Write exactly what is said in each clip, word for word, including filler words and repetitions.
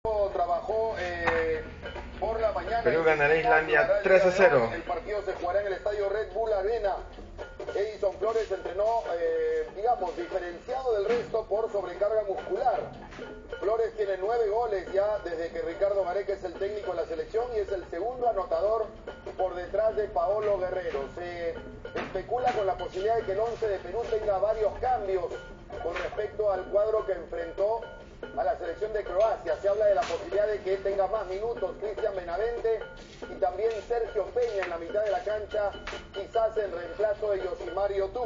Trabajó eh, por la mañana. Perú ganará Islandia tres a cero. El partido se jugará en el estadio Red Bull Arena. Edison Flores entrenó, eh, digamos, diferenciado del resto por sobrecarga muscular. Flores tiene nueve goles ya desde que Ricardo Gareca es el técnico de la selección y es el segundo anotador por detrás de Paolo Guerrero. Se especula con la posibilidad de que el once de Perú tenga varios cambios con respecto al cuadro que enfrentó a la selección de Croacia. Se habla de la posibilidad de que tenga más minutos Cristian Benavente y también Sergio Peña en la mitad de la cancha, quizás en reemplazo de Yosimar Yotú.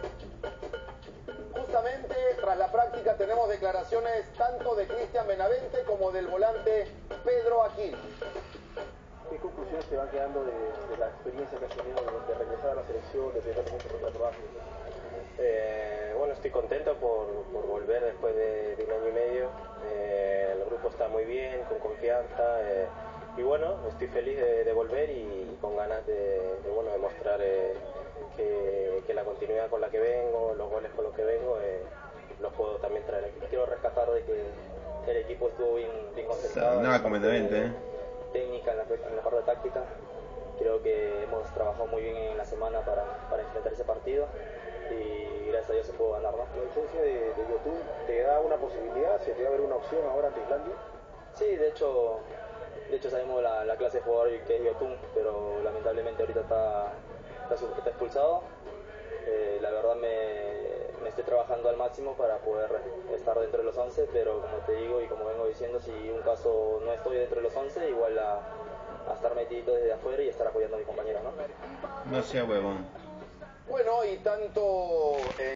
Justamente tras la práctica tenemos declaraciones tanto de Cristian Benavente como del volante Pedro Aquino. ¿Qué conclusiones te van quedando de, de la experiencia que has tenido de, de regresar a la selección, de primer momento contra Croacia? Eh, bueno, estoy contento por, por volver después de, de un año y medio. Eh, el grupo está muy bien, con confianza, eh, y bueno, estoy feliz de, de volver y, y con ganas de, de bueno, demostrar eh, que, que la continuidad con la que vengo, los goles con los que vengo, eh, los puedo también traer aquí. Quiero rescatar de que el equipo estuvo bien, bien concentrado. Nada completamente, ¿eh? Técnica, en la, en la parte táctica. Creo que hemos trabajado muy bien en la semana para, para enfrentar ese partido y gracias a Dios se pudo ganar, ¿no? ¿La ausencia de, de Yotún te da una posibilidad? ¿Se te va a ver una opción ahora ante Islandia? Sí, de hecho, de hecho sabemos la, la clase de jugador que es Yotún, pero lamentablemente ahorita está, está, está expulsado. Eh, la verdad me, me estoy trabajando al máximo para poder estar dentro de los once, pero como te digo y como vengo diciendo, si un caso no estoy dentro de los once, igual a, a estar metido desde afuera y estar apoyando a mis compañeros, ¿no? No sea huevón. Bueno, y tanto... Eh,